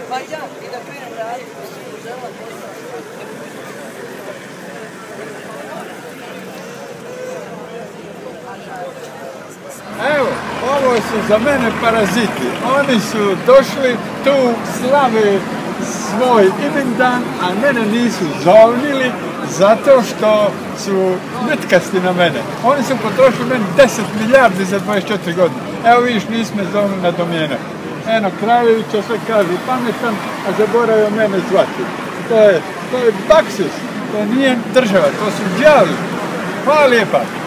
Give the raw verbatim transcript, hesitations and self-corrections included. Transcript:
Pa ja, i da krenem raditi, žela posao. Evo, ovo su za mene paraziti. Oni su došli tu, slave svoj imendan, a mene nisu zovnili zato što su netkasti na mene. Oni su potrošili meni deset milijardi za dvadeset četiri godine. Evo vidiš, nismo zovnili na domjenak. Eno, Kraljevića sve kažu pametan, a zaboravio mene zvati. To je, to je baksus, to nije država, to su đavli. Hvala lijepa.